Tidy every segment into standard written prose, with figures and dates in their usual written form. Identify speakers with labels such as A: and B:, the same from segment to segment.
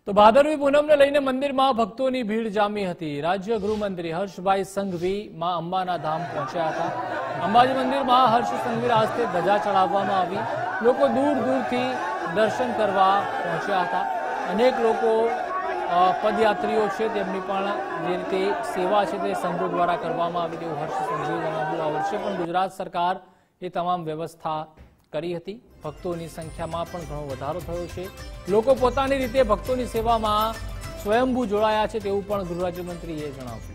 A: તો ભાદરવી પૂનમને લઈને મંદિરમાં ભક્તોની ભીડ જામી હતી। રાજ્ય ગૃહમંત્રી હર્ષભાઈ સંઘવી માં અંબાના ધામ પહોંચ્યા હતા। અંબાજી મંદિરમાં હર્ષ સંઘવી હસ્તે ધજા ચડાવવામાં આવી। લોકો દૂર દૂરથી દર્શન કરવા પહોંચ્યા હતા। અનેક લોકો પદયાત્રીઓ છે તેમની પણ જે રીતે સેવા છે તે સંઘો દ્વારા કરવામાં આવી તેવું હર્ષ સંઘવીએ જણાવ્યું। આ વર્ષે પણ ગુજરાત સરકાર એ તમામ વ્યવસ્થા કરી હતી। ભક્તોની સંખ્યામાં પણ ઘણો વધારો થયો છે। લોકો પોતાની રીતે ભક્તોની સેવામાં સ્વયંભૂ જોડાયા છે તેવું પણ ગૃહ રાજ્યમંત્રીએ જણાવ્યું।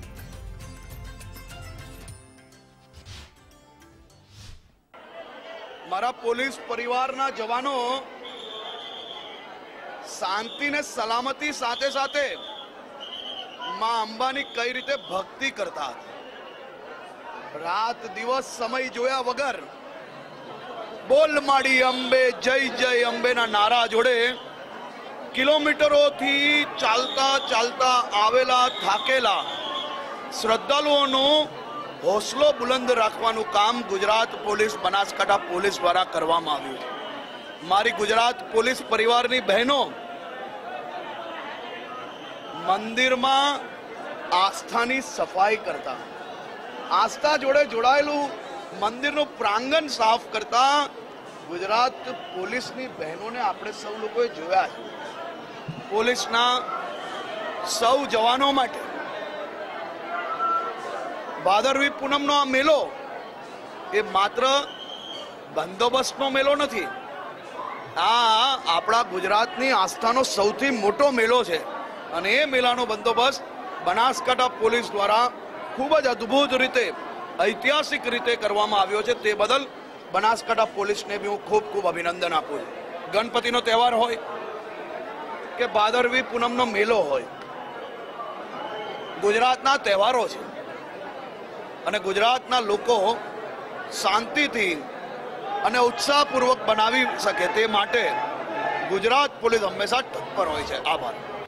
B: મારા પોલીસ પરિવારના જવાનો શાંતિ ને સલામતી સાથે સાથે માં અંબાની કઈ રીતે ભક્તિ કરતા હતા। રાત દિવસ સમય જોયા વગર બોલ માડી અંબે જય જય અંબેના નારા જોડે કિલોમીટરોથી ચાલતા ચાલતા આવેલા થાકેલા શ્રદ્ધાળુઓનો હોસલો બુલંદ રાખવાનું કામ ગુજરાત પોલીસ બનાસકાંઠા પોલીસ દ્વારા કરવામાં આવ્યું છે। મારી ગુજરાત પોલીસ પરિવારની બહેનો મંદિરમાં આસ્થાની સફાઈ કરતા, આસ્થા જોડે જોડાયેલું મંદિરનું પ્રાંગણ સાફ કરતા ગુજરાત પોલીસની બહેનોને આપણે સૌ લોકોએ જોયા છે। પોલીસના સૌ જવાનો માટે ભાદરવી પૂનમનો આ મેળો એ માત્ર બંદોબસ્તનો મેળો નથી, આ આપણા ગુજરાતની આસ્થાનો સૌથી મોટો મેળો છે અને એ મેળાનો બંદોબસ્ત બનાસકાંઠા પોલીસ દ્વારા ખૂબ જ અદ્ભુત રીતે ऐतिहासिक रीते करवामां आव्यो छे। ते बदल बनासकांठा पोलीस ने भी हूँ खूब खूब अभिनंदन आपू। गणपतिनो तहेवार होय के भादरवी पूनमनो मेलो होय, गुजरातना तहेवारो छे अने गुजरातना लोको शांतिथी अने उत्साहपूर्वक बनावी सके ते माटे गुजरात पोलीस हमेशा तत्पर होय छे। आभार।